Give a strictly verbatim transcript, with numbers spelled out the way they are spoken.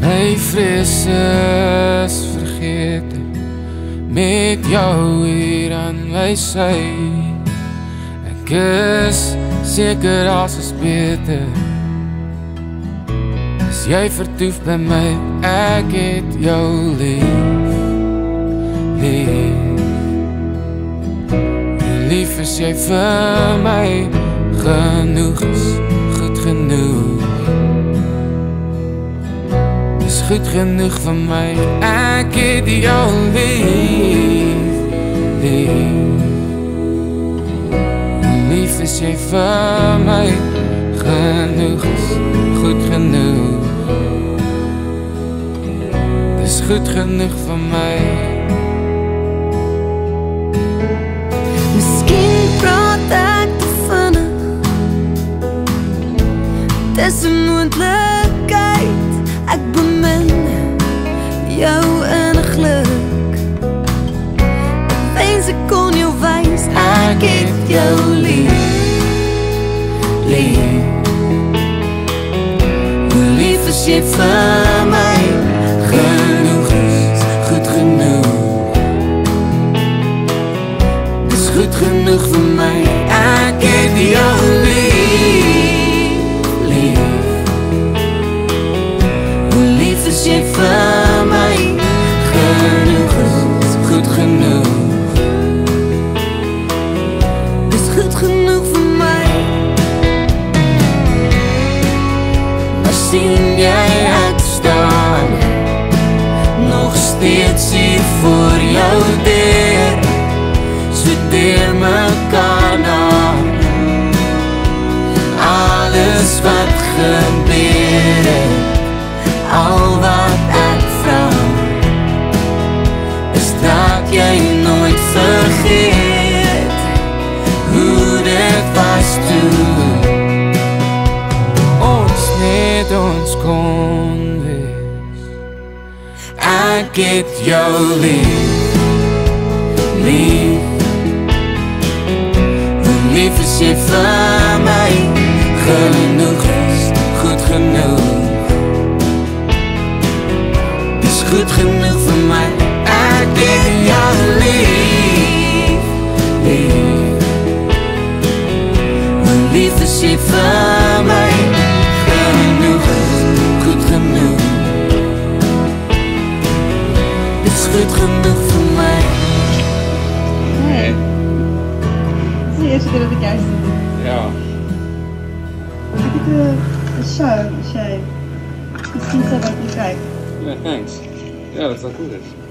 My vrese is vergete, met jou hier aan my sy. Ek is seker as is beter, as jy vertoef by my, ek het jou lief, lief. Lief is jy vir my, genoeg is goed genoeg. Is goed genoeg vir my, ek het jou lief, lief. Lief is jy vir my, genoeg is goed genoeg. Is goed genoeg vir my. Miskien praat ek te vinnig, dis 'n moontlkheid. Ek bemin jou inniglik. Ek wens ek kon jou wys, ek het jou lief, lief. Hoe lief is jy vir my, genoeg is goed genoeg. Dis goed genoeg vir my, ek het jou lief, lief. Hoe lief is jy vir my, genoeg is goed genoeg. Dis goed genoeg vir my. Maar sien jy ek staan, Nogsteeds hier voor jou deur, so deurmekaar na. Alles wat gebeur het, al wat ek vraag, is dat jy nooit vergeet hoe dit was toe ons net ons kon wees. Ek het jou lief, lief. Hoe lief is jy vir my, genoeg is goed genoeg. Goed genoeg vir my, ek het jou lief, lief. Hoe lief is jy vir my, genoeg is goed genoeg. Dis goed genoeg vir my. Hey, dit is die eerste keer dat ek juist dit doen. Ja. Ek het een show, as jy miskien sal wat jy kyk. Ja, thanks. Ja, dat is wel goed is.